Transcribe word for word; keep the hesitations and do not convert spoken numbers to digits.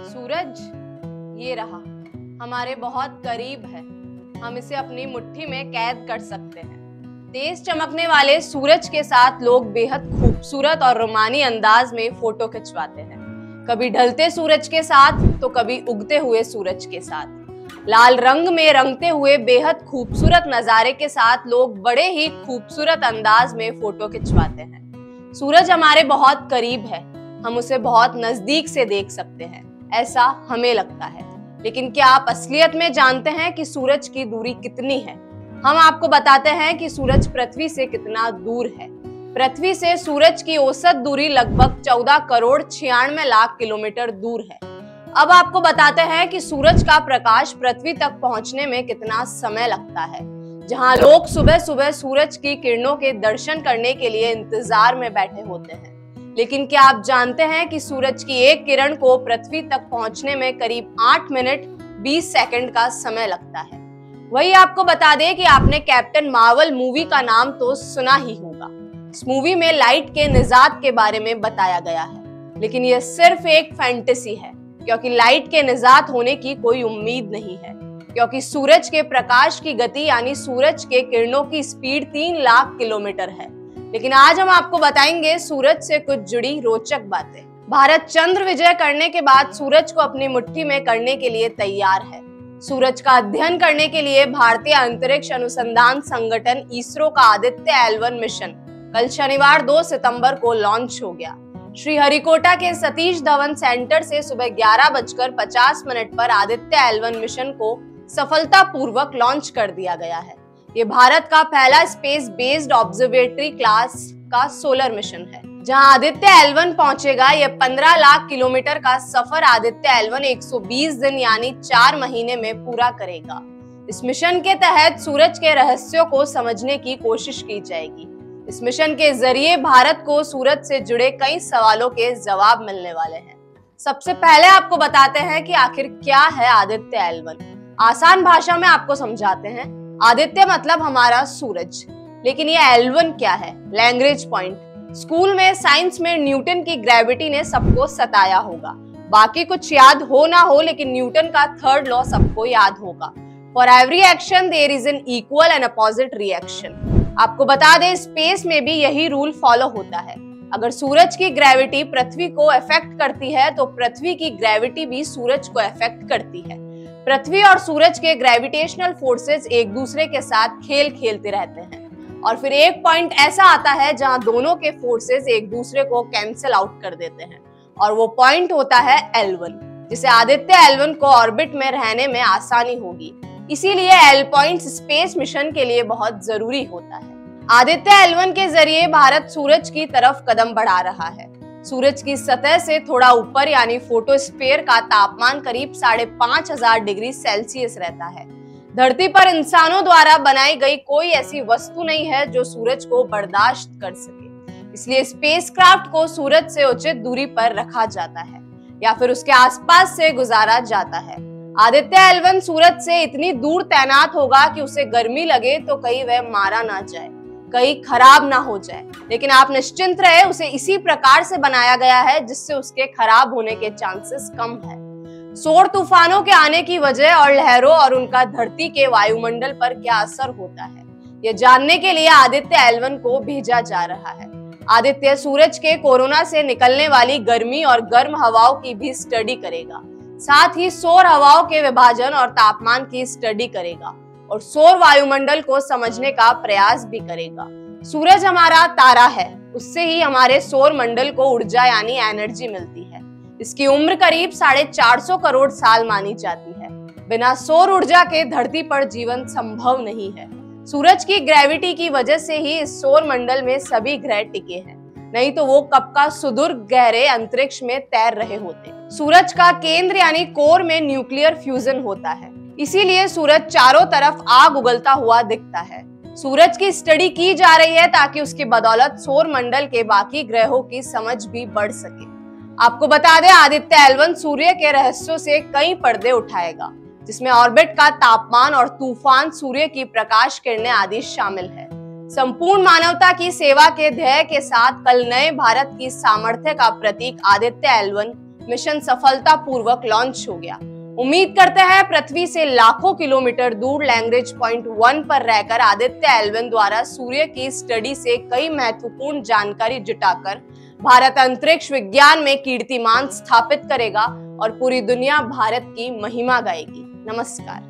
सूरज ये रहा, हमारे बहुत करीब है। हम इसे अपनी मुट्ठी में कैद कर सकते हैं। तेज चमकने वाले सूरज के साथ लोग बेहद खूबसूरत और रोमानी अंदाज में फोटो खिंचवाते हैं। कभी ढलते सूरज के साथ तो कभी उगते हुए सूरज के साथ। लाल रंग में रंगते हुए बेहद खूबसूरत नजारे के साथ लोग बड़े ही खूबसूरत अंदाज में फोटो खिंचवाते हैं। सूरज हमारे बहुत करीब है, हम उसे बहुत नजदीक से देख सकते हैं, ऐसा हमें लगता है। लेकिन क्या आप असलियत में जानते हैं कि सूरज की दूरी कितनी है? हम आपको बताते हैं कि सूरज पृथ्वी से कितना दूर है। पृथ्वी से सूरज की औसत दूरी लगभग चौदह करोड़ छियानवे लाख किलोमीटर दूर है। अब आपको बताते हैं कि सूरज का प्रकाश पृथ्वी तक पहुंचने में कितना समय लगता है। जहां लोग सुबह सुबह सूरज की किरणों के दर्शन करने के लिए इंतजार में बैठे होते हैं, लेकिन क्या आप जानते हैं कि सूरज की एक किरण को पृथ्वी तक पहुंचने में करीब आठ मिनट बीस सेकंड का समय लगता है। वही आपको बता दें कि आपने कैप्टन मार्वल मूवी का नाम तो सुना ही होगा। इस मूवी में लाइट के निजात के बारे में बताया गया है, लेकिन यह सिर्फ एक फैंटेसी है, क्योंकि लाइट के निजात होने की कोई उम्मीद नहीं है। क्योंकि सूरज के प्रकाश की गति यानी सूरज के किरणों की स्पीड तीन लाख किलोमीटर है। लेकिन आज हम आपको बताएंगे सूरज से कुछ जुड़ी रोचक बातें। भारत चंद्र विजय करने के बाद सूरज को अपनी मुट्ठी में करने के लिए तैयार है। सूरज का अध्ययन करने के लिए भारतीय अंतरिक्ष अनुसंधान संगठन इसरो का आदित्य एल वन मिशन कल शनिवार दो सितंबर को लॉन्च हो गया। श्रीहरिकोटा के सतीश धवन सेंटर से सुबह ग्यारह बजकर पचास मिनट पर आदित्य एल वन मिशन को सफलतापूर्वक लॉन्च कर दिया गया है। ये भारत का पहला स्पेस बेस्ड ऑब्जर्वेटरी क्लास का सोलर मिशन है। जहां आदित्य एल वन पहुंचेगा, यह पंद्रह लाख किलोमीटर का सफर आदित्य एल वन एक सौ बीस दिन यानी चार महीने में पूरा करेगा। इस मिशन के तहत सूरज के रहस्यों को समझने की कोशिश की जाएगी। इस मिशन के जरिए भारत को सूरज से जुड़े कई सवालों के जवाब मिलने वाले हैं। सबसे पहले आपको बताते हैं कि आखिर क्या है आदित्य एल वन। आसान भाषा में आपको समझाते हैं। आदित्य मतलब हमारा सूरज, लेकिन ये एल वन क्या है? Language point. स्कूल में साइंस में न्यूटन की ग्रेविटी ने सबको सताया होगा। बाकी कुछ याद हो ना हो, लेकिन न्यूटन का थर्ड लॉ सबको याद होगा। For every action there is an equal and opposite reaction. आपको बता दें, स्पेस में भी यही रूल फॉलो होता है। अगर सूरज की ग्रेविटी पृथ्वी को अफेक्ट करती है, तो पृथ्वी की ग्रेविटी भी सूरज को अफेक्ट करती है। पृथ्वी और सूरज के ग्रेविटेशनल फोर्सेस एक दूसरे के साथ खेल खेलते रहते हैं, और फिर एक पॉइंट ऐसा आता है जहां दोनों के फोर्सेस एक दूसरे को कैंसिल आउट कर देते हैं, और वो पॉइंट होता है एल वन, जिसे आदित्य एल वन को ऑर्बिट में रहने में आसानी होगी। इसीलिए एल पॉइंट स्पेस मिशन के लिए बहुत जरूरी होता है। आदित्य एल वन के जरिए भारत सूरज की तरफ कदम बढ़ा रहा है। सूरज की सतह से थोड़ा ऊपर यानी फोटोस्फीयर का तापमान करीब साढ़े पांच हजार डिग्री सेल्सियस रहता है। धरती पर इंसानों द्वारा बनाई गई कोई ऐसी वस्तु नहीं है जो सूरज को बर्दाश्त कर सके। इसलिए स्पेसक्राफ्ट को सूरज से उचित दूरी पर रखा जाता है या फिर उसके आसपास से गुजारा जाता है। आदित्य एल वन सूरज से इतनी दूर तैनात होगा कि उसे गर्मी लगे तो कहीं वह मारा ना जाए, कहीं खराब ना हो जाए। लेकिन आप निश्चिंत रहे, उसे इसी प्रकार से बनाया गया है जिससे उसके खराब होने के चांसेस कम है। सौर तूफानों के आने की वजह और लहरों और उनका धरती के वायुमंडल पर क्या असर होता है, ये जानने के लिए आदित्य एल वन को भेजा जा रहा है। आदित्य सूरज के कोरोना से निकलने वाली गर्मी और गर्म हवाओं की भी स्टडी करेगा। साथ ही सौर हवाओं के विभाजन और तापमान की स्टडी करेगा और सौर वायुमंडल को समझने का प्रयास भी करेगा। सूरज हमारा तारा है, उससे ही हमारे सौर मंडल को ऊर्जा यानी एनर्जी मिलती है। इसकी उम्र करीब साढ़े चार सौ करोड़ साल मानी जाती है। बिना सौर ऊर्जा के धरती पर जीवन संभव नहीं है। सूरज की ग्रेविटी की वजह से ही इस सौर मंडल में सभी ग्रह टिके हैं, नहीं तो वो कब का सुदूर गहरे अंतरिक्ष में तैर रहे होते। सूरज का केंद्र यानी कोर में न्यूक्लियर फ्यूजन होता है, इसीलिए सूरज चारों तरफ आग उगलता हुआ दिखता है। सूरज की स्टडी की जा रही है ताकि उसकी बदौलत सौर मंडल के बाकी ग्रहों की समझ भी बढ़ सके। आपको बता दें, आदित्य एल वन सूर्य के रहस्यों से कई पर्दे उठाएगा, जिसमें ऑर्बिट का तापमान और तूफान, सूर्य की प्रकाश किरणें आदि शामिल है। संपूर्ण मानवता की सेवा के ध्येय के साथ कल नए भारत की सामर्थ्य का प्रतीक आदित्य एल वन मिशन सफलतापूर्वक लॉन्च हो गया। उम्मीद करते हैं पृथ्वी से लाखों किलोमीटर दूर लैग्रेंज पॉइंट वन पर रहकर आदित्य एल वन द्वारा सूर्य की स्टडी से कई महत्वपूर्ण जानकारी जुटाकर भारत अंतरिक्ष विज्ञान में कीर्तिमान स्थापित करेगा और पूरी दुनिया भारत की महिमा गाएगी। नमस्कार।